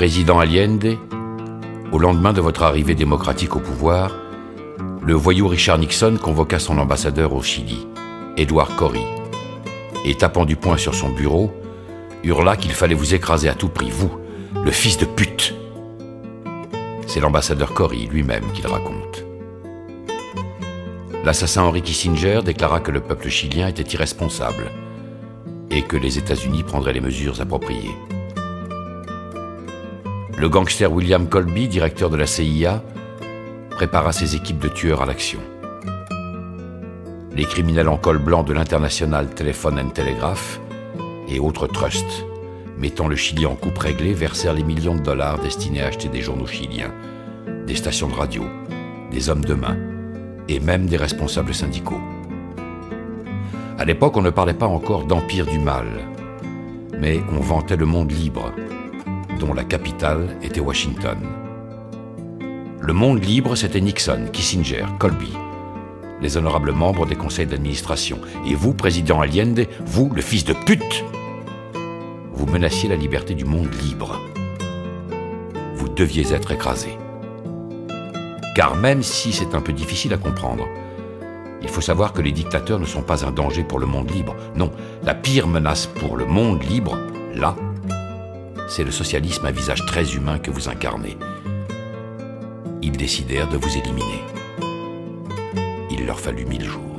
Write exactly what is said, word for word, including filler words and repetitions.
Président Allende, au lendemain de votre arrivée démocratique au pouvoir, le voyou Richard Nixon convoqua son ambassadeur au Chili, Edward Corry, et tapant du poing sur son bureau, hurla qu'il fallait vous écraser à tout prix, vous, le fils de pute. C'est l'ambassadeur Corry lui-même qui le raconte. L'assassin Henry Kissinger déclara que le peuple chilien était irresponsable et que les États-Unis prendraient les mesures appropriées. Le gangster William Colby, directeur de la C I A, prépara ses équipes de tueurs à l'action. Les criminels en col blanc de l'International Telephone and Telegraph et autres trusts, mettant le Chili en coupe réglée, versèrent les millions de dollars destinés à acheter des journaux chiliens, des stations de radio, des hommes de main et même des responsables syndicaux. À l'époque, on ne parlait pas encore d'empire du mal, mais on vantait le monde libre, dont la capitale était Washington. Le monde libre, c'était Nixon, Kissinger, Colby, les honorables membres des conseils d'administration. Et vous, président Allende, vous, le fils de pute, vous menaciez la liberté du monde libre. Vous deviez être écrasé. Car même si c'est un peu difficile à comprendre, il faut savoir que les dictateurs ne sont pas un danger pour le monde libre. Non, la pire menace pour le monde libre, là, c'est le socialisme à visage très humain que vous incarnez. Ils décidèrent de vous éliminer. Il leur fallut mille jours.